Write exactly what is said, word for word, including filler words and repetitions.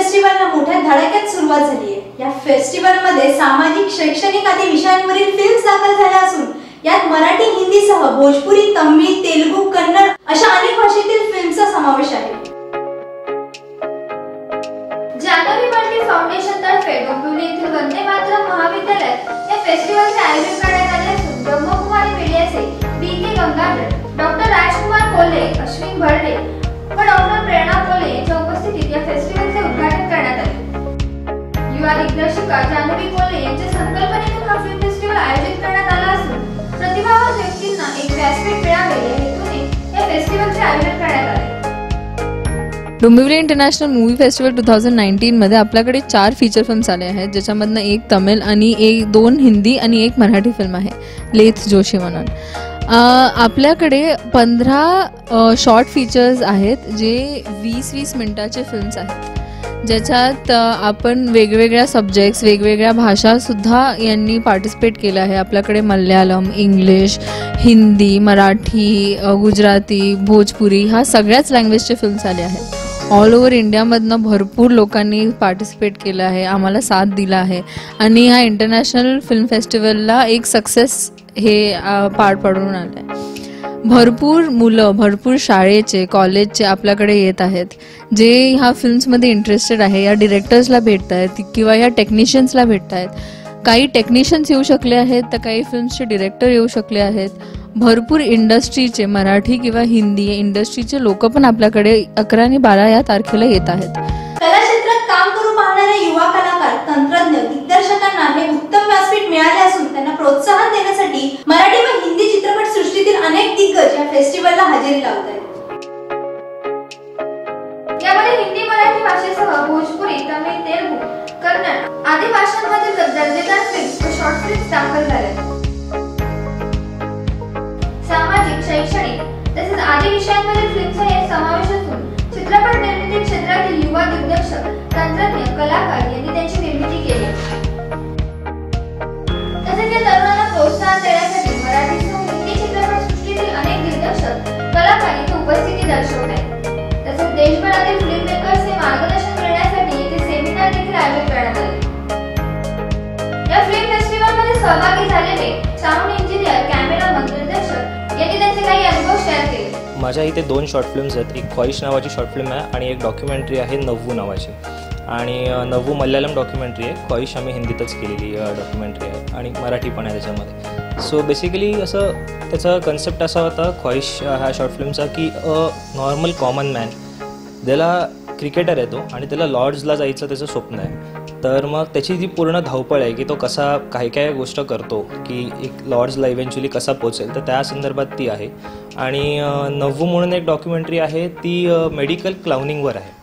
फेस्टिवलला मोठ्या धडाक्यात सुरुवात झाली आहे। या फेस्टिवलमध्ये सामाजिक शैक्षणिक आदी विषयांवरील फिल्म्स दाखल झाल्या असून यात मराठी, हिंदीसह भोजपुरी, तमिळ, तेलुगू, कन्नड अशा अनेक भाषेतील फिल्म्सचा समावेश आहे। जानवी पाटील फाउंडेशन तर्फे डोंबिवली येथील वंदे मातरम महाविद्यालयात या फेस्टिवलचे आयोजन करण्यात आले असून ब्रह्मकुमारी मीडियाचे B K Gangadhar, doctor Rajkumar Kolhe, Ashwin Bharde व डॉक्टर प्रेरणा कोल्हे यांच्या उपस्थितीत या फेस्टिवलचे उद्घाटन करण्यात आले। युवा दिग्दर्शिका जानवी कोल्हे यांच्या संकल्पनेतून हा फिल्म फेस्टिवल आयोजित करण्यात आला असून प्रतिभावान व्यक्तींना एक व्यासपीठ मिळावे या हेतूने या फेस्टिवलचे आयोजन करण्यात आले। Dombivli international movie festival two thousand nineteen मध्ये आपल्याकडे चार फीचर फिल्म्स आले आहेत, ज्याच्यामधनं एक तमिळ आणि एक दोन हिंदी आणि एक मराठी फिल्म आहे, लेथ जोशी म्हणून। आपल्याकडे पंधरा शॉर्ट फीचर्स आहेत जे वीस वीस मिनिटाचे फिल्म्स आहेत, ज्याच्यात आपण वेगवेगळ्या सब्जेक्ट्स, वेगवेगळ्या भाषासुद्धा यांनी पार्टिसिपेट केलं आहे। आपल्याकडे मल्याळम, इंग्लिश, हिंदी, मराठी, गुजराती, भोजपुरी ह्या सगळ्याच लँग्वेजचे फिल्म्स आले आहेत। ऑल ओव्हर इंडियामधनं भरपूर लोकांनी पार्टिसिपेट केलं आहे, आम्हाला साथ दिला आहे आणि ह्या इंटरनॅशनल फिल्म फेस्टिवलला एक सक्सेस हे पार पडून आलं आहे। भरपूर मुलं, भरपूर शाळेचे, कॉलेजचे आपल्याकडे येत आहेत, जे ह्या फिल्म्समध्ये इंटरेस्टेड आहे, या डिरेक्टर्सला भेटत आहेत किंवा या टेक्निशियन्सला भेटत आहेत। काही टेक्निशियन्स येऊ शकले आहेत तर काही फिल्म्सचे डिरेक्टर येऊ शकले आहेत। भरपूर इंडस्ट्रीचे, मराठी किंवा हिंदी इंडस्ट्रीचे लोक पण आपल्याकडे अकरा आणि बारा या तारखेला येत आहेत। कला क्षेत्रात काम करू पाहणारे युवा कलाकार, तंत्रज्ञ, दिग्दर्शकांना हे उत्तम व्यासपीठ मिळाले असून त्यांना प्रोत्साहन देण्यासाठी मराठी व हिंदी चित्रपट सृष्टीतील अनेक दिग्गज या फेस्टिवलला हजेरी लावत आहेत। यामध्ये हिंदी, मराठी भाषेसह भोजपुरी, तमिळ, तेलुगू, कन्नड आदी भाषांमधील दर्जेदार फिल्म्स व शॉर्ट फिल्म्स दाखल झाल्या। सामाजिक, शैक्षणिक तसेच आदी विषयांमधील फिल्मचा यात समावेश असून चित्रपट निर्मिती क्षेत्रातील युवा दिग्दर्शक, तंत्रज्ञ, कलाकार यांनी त्यांची निर्मिती केली। तसेच या तरुणांना प्रोत्साहन देण्यासाठी मराठीसह हिंदी चित्रपट सृष्टीतील अनेक दिग्दर्शक, कलाकार इथे उपस्थिती दर्शवत आहेत। तसेच देशभरातील फिल्म मेकर्सचे मार्गदर्शन करण्यासाठी इथे सेमिनार देखील आयोजित करण्यात आले। या फिल्म फेस्टिवलमध्ये सहभागी झालेले साऊंड इंजिनियर, कॅमेरामन, दिग्दर्शक यांनी त्यांचे काही अनुभव शेअर केले। माझ्या इथे दोन शॉर्ट फिल्म्स आहेत, एक ख्वाहिश नावाची शॉर्ट फिल्म आहे आणि एक डॉक्युमेंटरी आहे नव्वू नावाची। आणि नव्वू मल्याळम डॉक्युमेंटरी आहे, ख्वाहिश आम्ही हिंदीतच केलेली डॉक्युमेंटरी आहे आणि मराठी पण आहे त्याच्यामध्ये। सो बेसिकली असं त्याचा कन्सेप्ट असा होता ख्वाहिश ह्या शॉर्ट फिल्मचा की अ नॉर्मल कॉमन मॅन, त्याला क्रिकेटर येतो आणि त्याला लॉर्ड्सला जायचं त्याचं स्वप्न आहे। तर मग त्याची जी पूर्ण धावपळ आहे की तो कसा काय काय गोष्ट करतो की एक लॉर्ड्सला इव्हेंच्युअली कसा पोचेल, तर त्या संदर्भात ती आहे। आणि नव्वू म्हणून एक डॉक्युमेंटरी आहे, ती मेडिकल क्लाउनिंगवर आहे।